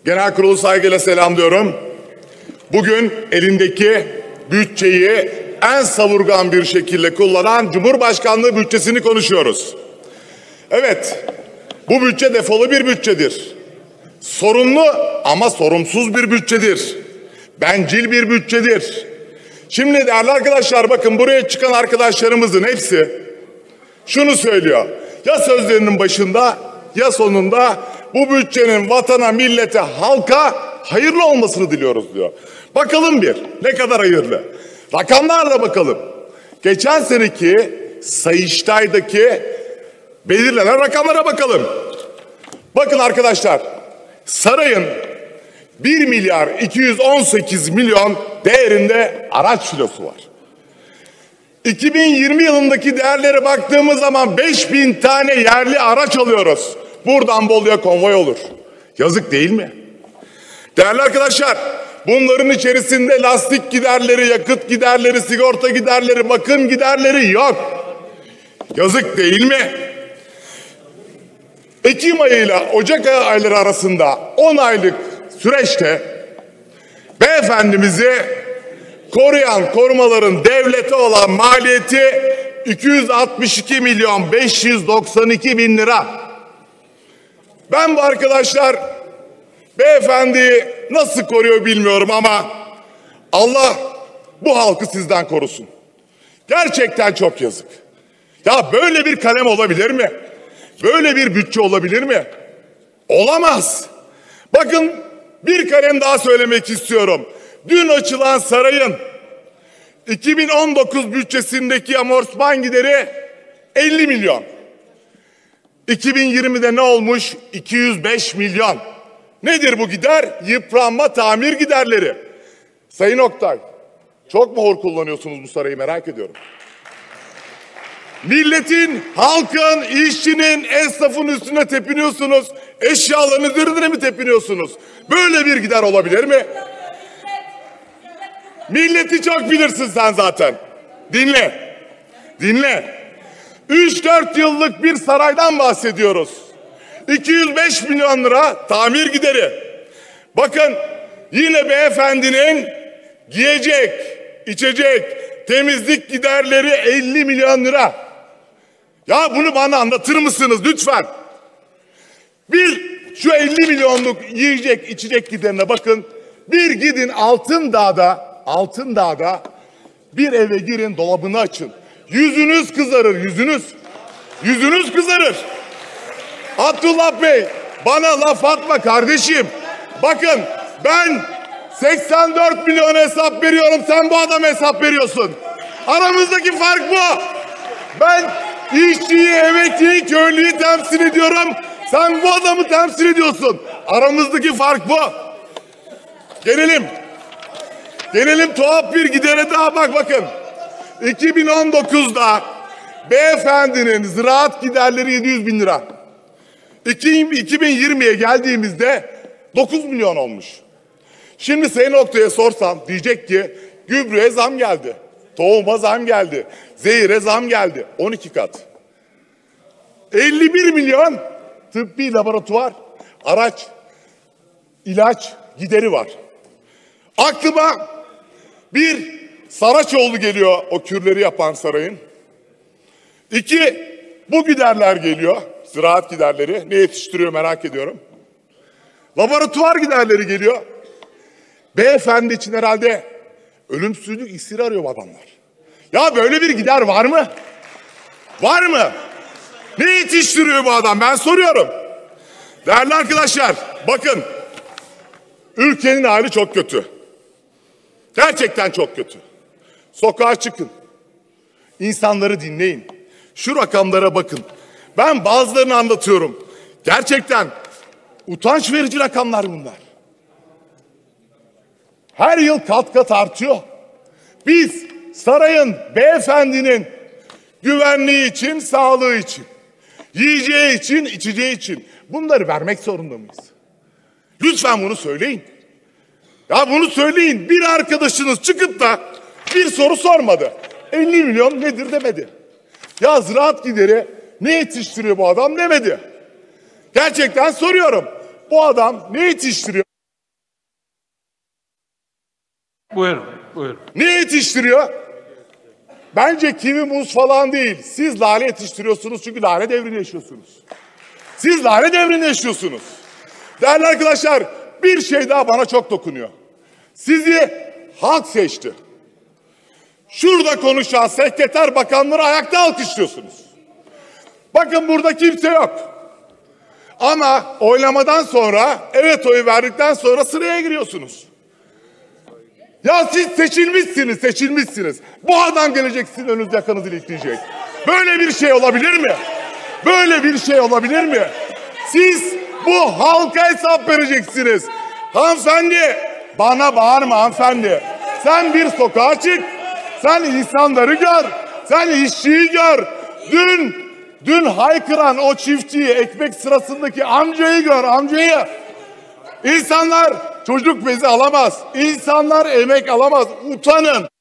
Genel kurulu saygıyla selamlıyorum. Bugün elindeki bütçeyi en savurgan bir şekilde kullanan Cumhurbaşkanlığı bütçesini konuşuyoruz. Evet, bu bütçe defolu bir bütçedir. Sorunlu ama sorumsuz bir bütçedir. Bencil bir bütçedir. Şimdi değerli arkadaşlar, bakın buraya çıkan arkadaşlarımızın hepsi şunu söylüyor. Ya sözlerinin başında ya sonunda bu bütçenin vatana, millete, halka hayırlı olmasını diliyoruz diyor. Bakalım bir ne kadar hayırlı. Rakamlarla bakalım. Geçen seneki Sayıştay'daki belirlenen rakamlara bakalım. Bakın arkadaşlar, sarayın 1 milyar 218 milyon değerinde araç filosu var. 2020 yılındaki değerlere baktığımız zaman 5000 tane yerli araç alıyoruz. Buradan Bolu'ya konvoy olur. Yazık değil mi? Değerli arkadaşlar, bunların içerisinde lastik giderleri, yakıt giderleri, sigorta giderleri, bakım giderleri yok. Yazık değil mi? Ekim ayıyla Ocak ayları arasında 10 aylık süreçte beyefendimizi koruyan korumaların devlete olan maliyeti 262 milyon 592 bin lira. Ben bu arkadaşlar beyefendiyi nasıl koruyor bilmiyorum ama Allah bu halkı sizden korusun. Gerçekten çok yazık. Ya böyle bir kalem olabilir mi? Böyle bir bütçe olabilir mi? Olamaz. Bakın bir kalem daha söylemek istiyorum. Dün açılan sarayın 2019 bütçesindeki amortisman gideri 50 milyon. 2020'de ne olmuş? 205 milyon. Nedir bu gider? Yıpranma, tamir giderleri. Sayın Oktay, çok mu hor kullanıyorsunuz bu sarayı, merak ediyorum. Milletin, halkın, işçinin, esnafın üstüne tepiniyorsunuz. Eşyaların üzerine mi tepiniyorsunuz? Böyle bir gider olabilir mi? Milleti çok bilirsin sen zaten. Dinle. Dinle. 3-4 yıllık bir saraydan bahsediyoruz. 205 milyon lira tamir gideri. Bakın yine beyefendinin giyecek, içecek, temizlik giderleri 50 milyon lira. Ya bunu bana anlatır mısınız lütfen? Bir şu 50 milyonluk yiyecek, içecek giderine bakın. Bir gidin Altındağ'da bir eve girin, dolabını açın. Yüzünüz kızarır, yüzünüz. Yüzünüz kızarır. Abdullah Bey, bana laf atma kardeşim. Bakın ben 84 milyon hesap veriyorum, sen bu adama hesap veriyorsun. Aramızdaki fark bu. Ben işçiyi, emekliyi, köylüyü temsil ediyorum. Sen bu adamı temsil ediyorsun. Aramızdaki fark bu. Gelelim tuhaf bir gidere daha bakın. 2019'da beyefendinin ziraat giderleri 700 bin lira. 2020'ye geldiğimizde 9 milyon olmuş. Şimdi Sayın Oktay'a sorsam diyecek ki gübreye zam geldi. Tohuma zam geldi. Zehire zam geldi. 12 kat. 51 milyon tıbbi laboratuvar, araç, ilaç gideri var. Aklıma bir Saraçoğlu geliyor, o kürleri yapan sarayın. 2 bu giderler geliyor. Ziraat giderleri. Ne yetiştiriyor merak ediyorum. Laboratuvar giderleri geliyor. Beyefendi için herhalde ölümsüzlük iksiri arıyor bu adamlar. Ya böyle bir gider var mı? Var mı? Ne yetiştiriyor bu adam? Ben soruyorum. Değerli arkadaşlar, bakın. Ülkenin hali çok kötü. Gerçekten çok kötü. Sokağa çıkın. İnsanları dinleyin. Şu rakamlara bakın. Ben bazılarını anlatıyorum. Gerçekten utanç verici rakamlar bunlar. Her yıl kat kat artıyor. Biz sarayın, beyefendinin güvenliği için, sağlığı için, yiyeceği için, içeceği için bunları vermek zorunda mıyız? Lütfen bunu söyleyin. Ya bunu söyleyin. Bir arkadaşınız çıkıp da bir soru sormadı. 50 milyon nedir demedi. Ya ziraat gideri ne yetiştiriyor bu adam demedi. Gerçekten soruyorum. Bu adam ne yetiştiriyor? Buyurun, buyurun. Ne yetiştiriyor? Bence kivi, muz falan değil. Siz lale yetiştiriyorsunuz çünkü lale devrini yaşıyorsunuz. Siz lale devrini yaşıyorsunuz. Değerli arkadaşlar, bir şey daha bana çok dokunuyor. Sizi halk seçti. Şurada konuşan sekreter bakanları ayakta alkışlıyorsunuz. Bakın burada kimse yok. Ama oylamadan sonra, evet oyu verdikten sonra sıraya giriyorsunuz. Ya siz seçilmişsiniz, seçilmişsiniz. Bu adam gelecek sizin önünüzde yakanızı ilikleyecek. Böyle bir şey olabilir mi? Böyle bir şey olabilir mi? Siz bu halka hesap vereceksiniz. Hanımefendi, bana bağırma hanımefendi. Sen bir sokağa çık. Sen insanları gör. Sen işçiyi gör. Dün haykıran o çiftçiyi, ekmek sırasındaki amcayı gör, amcayı. İnsanlar çocuk bezi alamaz. İnsanlar emek alamaz. Utanın.